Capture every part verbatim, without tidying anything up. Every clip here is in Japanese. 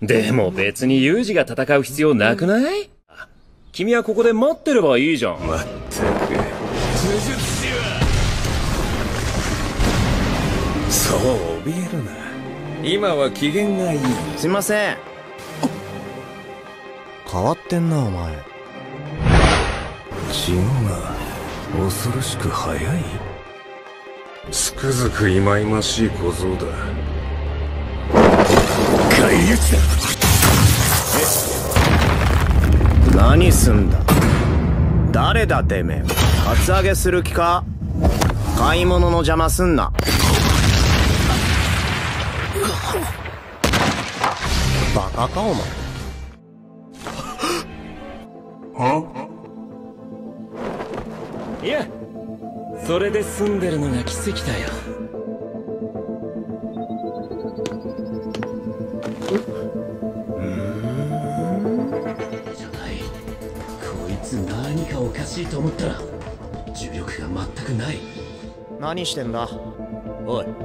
でも別にユージが戦う必要なくない？君はここで待ってればいいじゃん。 まったく呪術師はそう怯えるな。今は機嫌がいい。 すいません。変わってんなお前。 血のが恐ろしく速い。つくづく忌々しい小僧だ。返り討ちだ。 え、何すんだ。誰だてめえ。カツアゲする気か。買い物の邪魔すんな。バカかお前。 いや、それで済んでるのが奇跡だよ。 じゃない。こいつ何かおかしいと思ったら重力が全くない。 何してんだおい。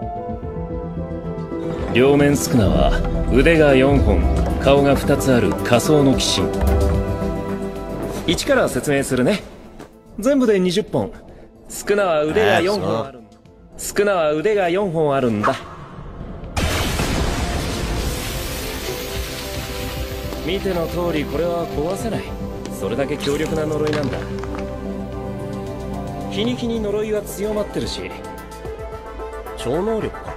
両面宿儺は腕がよんほん、顔がふたつある仮想の鬼神。一から説明するね。全部でにじゅっぽん。宿儺は腕がよんほんあるんだ。宿儺は腕がよんほんあるんだ。見ての通りこれは壊せない。それだけ強力な呪いなんだ。日に日に呪いは強まってるし。 超能力か。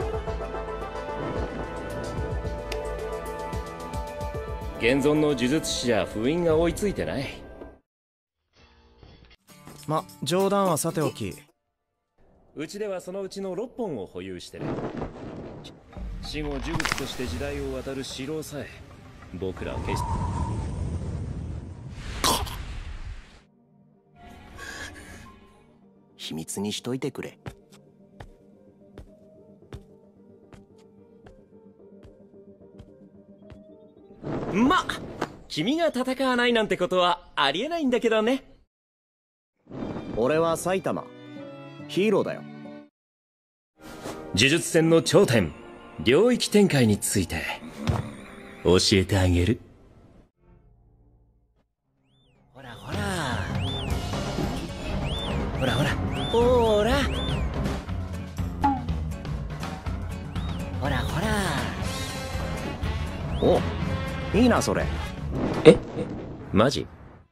現存の呪術師じゃ封印が追いついてない。 ま、冗談はさておき、 うちではそのうちのろっぽんを保有してる。死後呪物として時代を渡る城さえ僕らは決して秘密にしといてくれ。 ま、君が戦わないなんてことはありえないんだけどね。 俺は埼玉ヒーローだよ。 呪術戦の頂点、領域展開について教えてあげる。ほらほらほらほらほらほらほら。 お、いいなそれ。 ええ、マジ？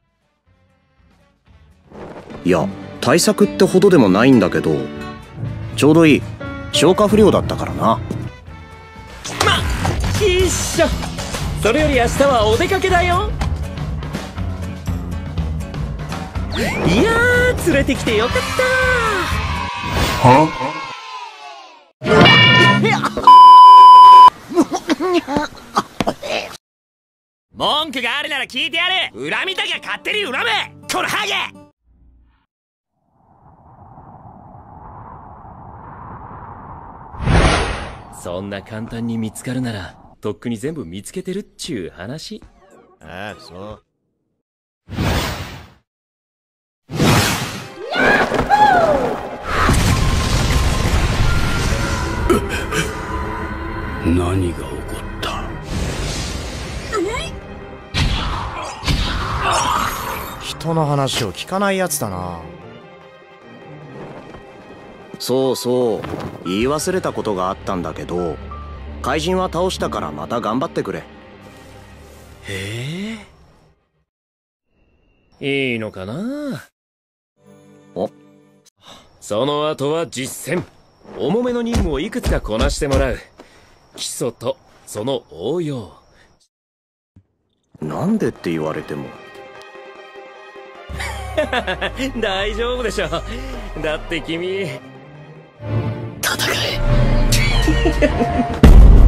いや、対策ってほどでもないんだけど、ちょうどいい。消化不良だったからな。 ま、一緒。それより明日はお出かけだよ。いやー、連れてきてよかった。は？文句があるなら聞いてやれ。恨みたきゃ勝手に恨め。このハゲ。そんな簡単に見つかるならとっくに全部見つけてるっちゅう話。 ああ、そう。 何が起こった？ 人の話を聞かないやつだな。そうそう、言い忘れたことがあったんだけど、怪人は倒したからまた頑張ってくれ。 へえ、いいのかな。 お、 その後は実践。重めの任務をいくつかこなしてもらう。基礎とその応用。 なんでって言われても大丈夫でしょ。だって君戦え